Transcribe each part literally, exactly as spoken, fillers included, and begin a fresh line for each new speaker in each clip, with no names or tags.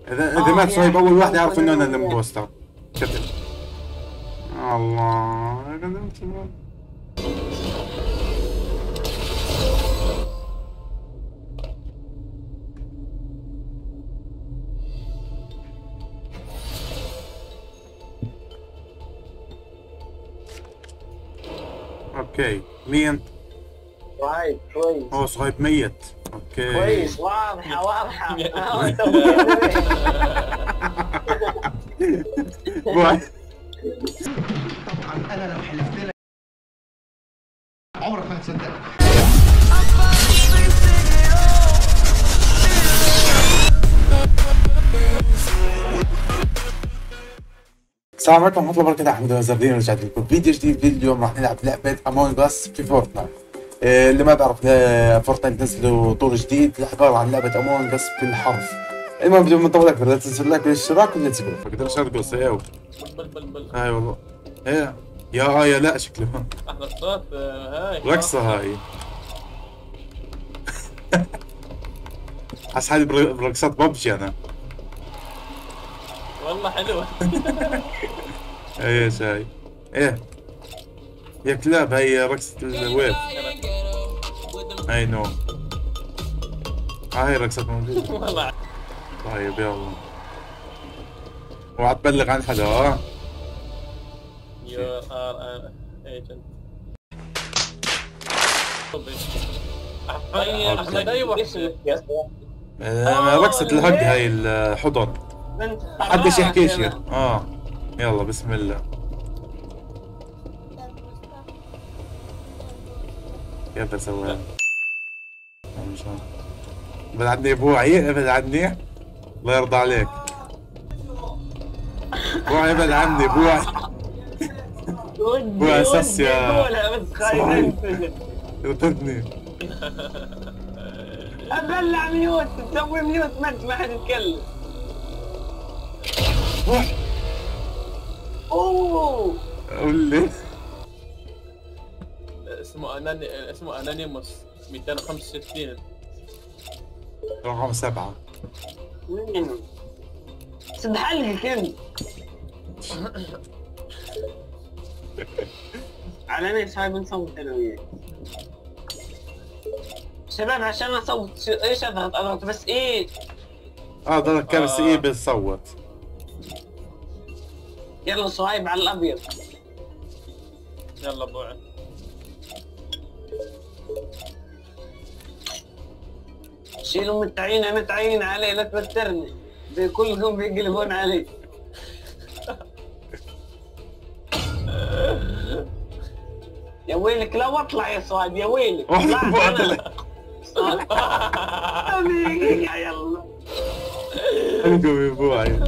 اذا اذا مات صهيب اول واحد يعرف انه انا الامبوستر. كتب. الله اوكي مين؟
صهيب كويس.
اوه صهيب ميت. اوكي
كويس واضحة واضحة.
طبعا
انا لو حلفت لك عمرك ما هتصدق.
السلام عليكم ورحمة الله وبركاته. احمد وزردين رجعت لكم فيديو جديد. اليوم راح نلعب لعبة امونج اس في فورتنايت. إيه اللي ما بعرف فورتنايت نزلوا طور جديد عبارة عن لعبة امونج اس بالحرف. المهم بدون ما نطول اكثر لا تنسوا اللايك والاشتراك وليتس جو. اقدرش ارقص ايوه.
بل بل بل
هاي والله. ايه يا يا لا شكله
احلى الصوت. هاي
رقصة هاي. حس حالي برقصات ببجي انا.
والله حلوة.
ايش هاي؟ ايه يا كلاب هاي رقصة الويف. هاي نو. هاي رقصة موجودة.
والله
طيب يلا. اوعى تبلغ عن حدا ها؟
يو ار ايجنت. احمد ايوه
رقصة الهق هاي الحضن. حدش يحكيش يا اه يلا بسم الله. كيف اسويها؟ ابعد عني بوعي، ابعد عني الله يرضى عليك. بوعي ابعد عني بوعي. بوعي اساس يا يطردني.
ابلع ميوت، تسوي ميوت ما حد يتكلم. اوه
قول لي
اسمه اناني اسمه انانيموس مئتين وخمسة وستين
رقم سبعة.
وين؟ سد حلقك انت. على ناس هاي بنصوت انا وياك. شباب عشان اصوت ايش اضغط اضغط بس ايه؟
اه ضلك كرسي ايه بتصوت.
يلا صهيب على الابيض.
يلا بوعي.
شيلوا متعينة متعينة علي لا توترني زي كلهم بيقلبون علي. يا ويلك لا اطلع يا صهيب يا ويلك. طلعت انا. دقيقة يلا.
القوا يا بوعي.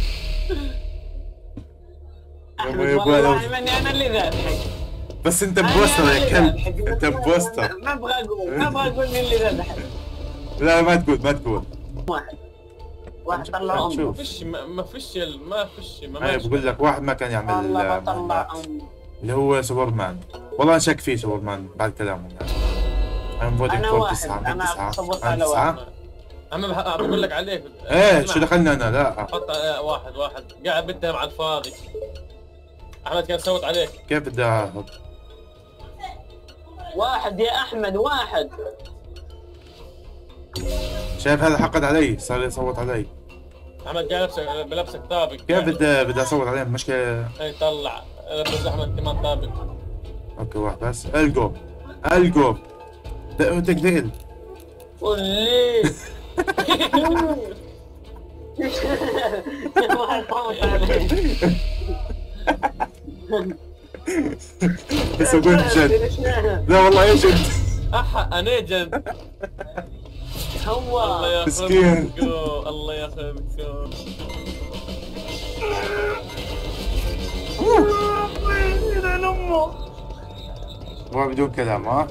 احمد والله ماني انا اللي ذابحك.
بس انت بوستر يا كلب، انت بوستر.
ما ابغى اقول ما ابغى اقول مين اللي ذبحك.
لا ما تقول ما تقول.
واحد واحد طلع امه.
ما فيش ما فيش ما فيش ما
انا بقول لك واحد ما كان يعمل
والله بطلع امه
اللي هو سوبرمان. والله انا شك فيه سوبرمان بعد كلامه يعني. انا مفوتك
انا
فوق
واحد
تسعة من
انا
تسعة.
صوت
أنا
على
تسعة.
واحد.
اما بقول لك عليك
ايه شو دخلنا انا لا.
حط واحد واحد قاعد بتهم على الفاضي. احمد كان صوت عليك.
كيف بدي اخذ؟
واحد يا احمد واحد.
شايف هذا حقد علي صار يصوت علي.
احمد قاعد لابسك بلبسك طابق.
كيف بدي بدي اصوت عليه المشكلة.
اي طلع لبس احمد كمان طابق.
اوكي واحد بس القو القو تقتل.
قول لي. ما صوت عليك.
بس اقول جد. لا والله يا جد.
احا انا جد.
هو
الله يا
مسكين.
الله يا خيبكم.
وين امه؟
هو بدون كلام ها.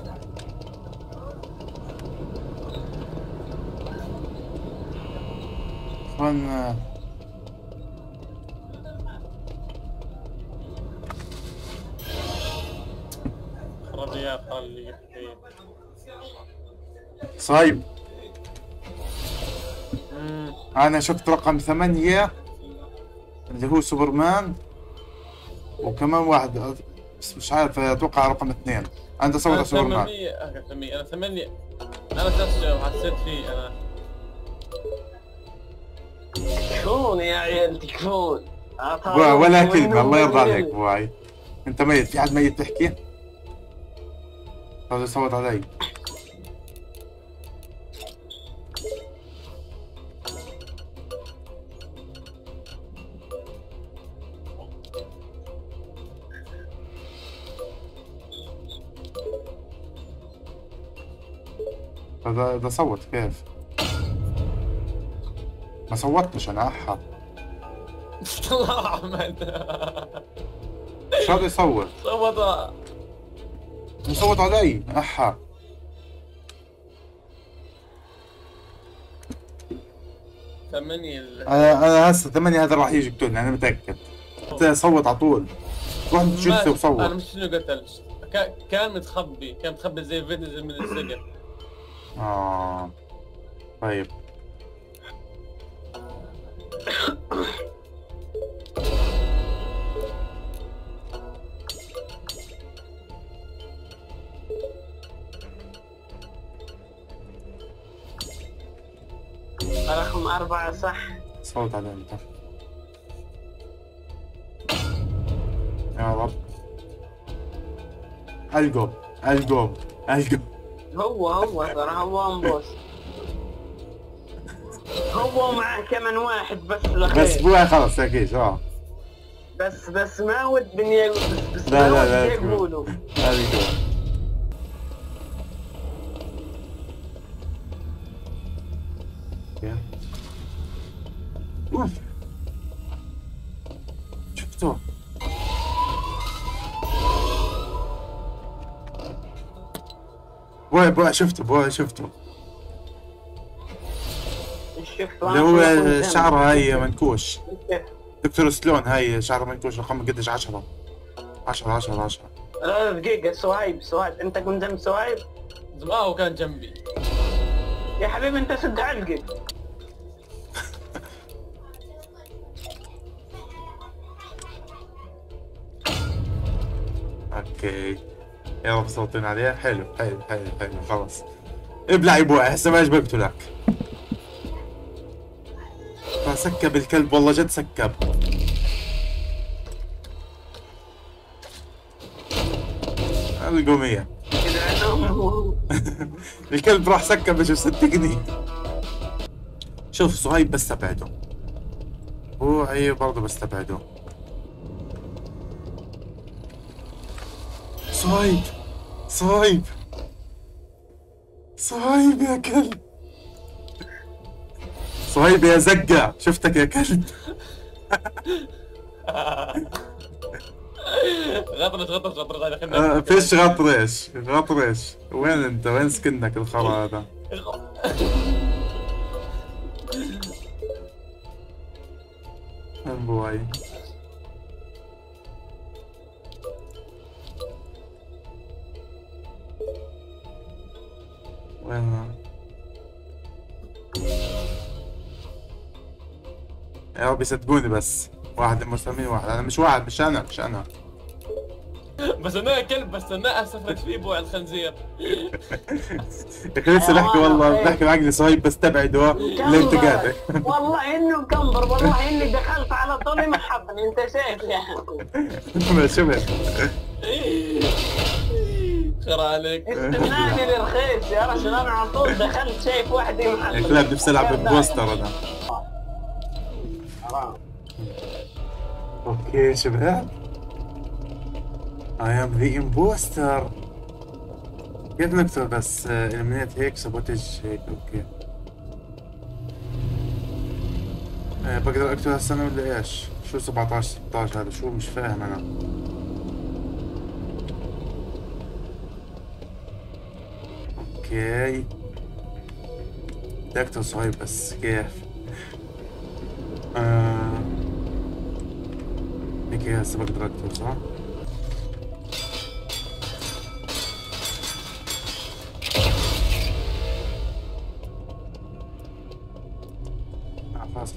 اخوان
خرج يا خلي
صايب
مم.
انا شفت رقم ثمانية اللي هو سوبرمان، وكمان واحد بس مش عارف، اتوقع رقم اثنين. انت صوت
انا
على سوبرمان.
ثمانمية آه، ثمانمية انا ثمانية. انا ثلاث حسيت فيه انا.
تكفون يا عيال تكفون.
بوعي ولا كلمة، الله يرضى عليك بوعي. انت ميت، في حد ميت تحكي؟ هذا صوت علي. هذا هذا صوت كيف؟ ما صوتتش انا احا.
الله احمد.
شو هذا يصوت؟
صوت.
مصوت علي احا.
ثمانية.
انا انا هسه ثمانية هذا راح يجي يقتلني انا متأكد. انت صوت على طول. روح انت شفته
انا
وصوت.
مش شنو قتل. كا- كان متخبي كان متخبي زي فيديو من السجن.
اه طيب.
رقم أربعة صح.
صوت علي انت. يا رب. القب القب القب.
هو هو ترى هو امبوس. هو مع كمان واحد بس لخير.
بس بوعي خلص اكيد اه.
بس بس ما ودني بس بس
لا
ما
لا لا
ودي
تقول.
اقوله.
القب. اوف شفته. بوي بوي شفته بوي شفته.
شفت
اللي هو شعره هاي منكوش. دكتور سلون هاي شعره منكوش رقم قديش؟ عشرة عشرة عشرة عشرة.
لا دقيقة صهيب صهيب انت كنت جنب صهيب؟
اه هو كان جنبي.
يا حبيبي انت سد علقك.
اوكي يا رب صوتين عليه. حلو حلو حلو حلو خلص. ابلع يا بوي هسه ما بقتلك. سكب الكلب والله جد سكب. القومية. الكلب راح سكب مش مصدقني. شوف صهيب بستبعده. بوعي برضه بستبعده. صهيب صهيب صهيب يا كلب. صهيب يا زقة شفتك يا كلب.
غطرش غطرش غطرش هذا
آه فيش غطرش غطرش. وين انت؟ وين سكنك الخرا هذا؟ بوي وين؟ يا رب يصدقوني بس. واحد المسلمين واحد. انا مش واحد مش انا مش انا.
بس انا كلب بس انا سفرت فيه بوع الخنزير.
يا اخي لسه بحكي والله بحكي بعقلي صهيب بستبعده اللي انت قاعد.
والله انه كمبر والله اني دخلت على طول ما حبني انت شايف يا اخي.
ما شفت.
خير عليك.
استناني للرخيص يا رجل انا على طول دخلت شايف واحد محبني.
يا كلاب نفسي العب ببوستر انا.
حرام.
اوكي شباب. I am the imposter. كيف نكتب بس eliminate هيك سابوتج هيك اوكي. آه بقدر اكتب هالسنة ولا ايش؟ شو سبعطعش ستطعش هذا شو مش فاهم انا. اوكي. بدي اكتب صهيب بس كيف؟ آه هيك هسه بقدر اكتب صح؟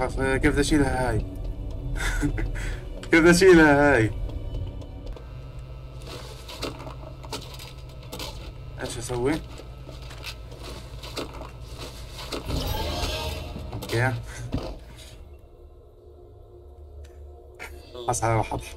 خلاص كيف بدي اشيلها هاي؟ كيف بدي اشيلها هاي؟ ايش اسوي؟ اوكي خلاص راح اضحك.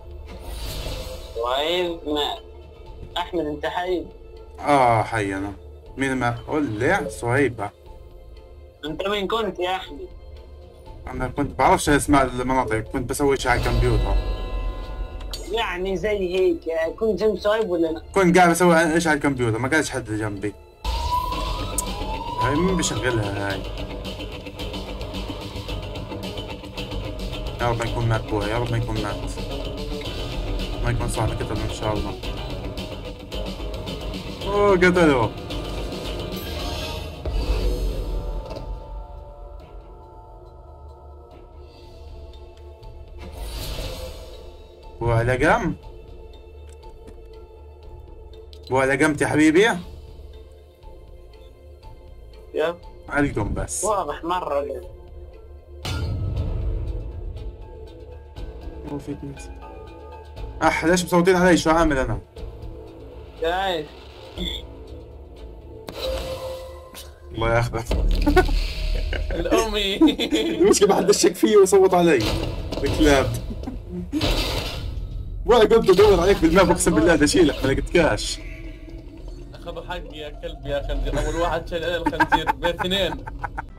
طيب ما احمد انت حي؟
اه حي انا. مين ما قول لي صهيبة.
انت وين كنت يا احمد؟
انا كنت بعرفش اسماء المناطق، كنت بسوي شيء على الكمبيوتر.
يعني زي هيك كنت جنب صهيب ولا لا؟
كنت قاعد بسوي ايش على الكمبيوتر، ما كانش حد جنبي. هاي مين بشغلها هاي؟ يا رب ما يكون مات بوها، يا رب ما يكون مات. ما يكون صاحبي قتله ان شاء الله. اوه قتله. وعلى قام وعلى قمت يا حبيبي.
يا
علقم بس.
واضح مرة.
مو فتنس. اح ليش مصوتين علي؟ شو عامل انا؟
شايف؟
الله ياخذك.
الامي.
المشكلة ما حد شك فيي وصوت علي. الكلاب. ولا قلت ادور عليك بالماب اقسم بالله بدي اشيلك ما لقيتكاش.
اخذوا حقي يا كلب يا خنزير، اول واحد شال انا الخنزير باثنين.